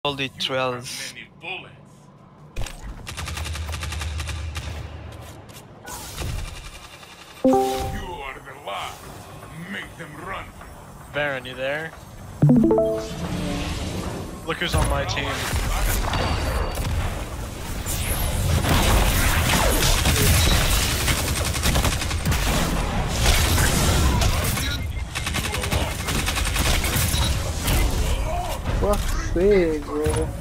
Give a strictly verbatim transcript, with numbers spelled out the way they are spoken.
all the trails. You are the lot. Make them run. Baron, you there? Look who's on my team. Fuck's sake, bro.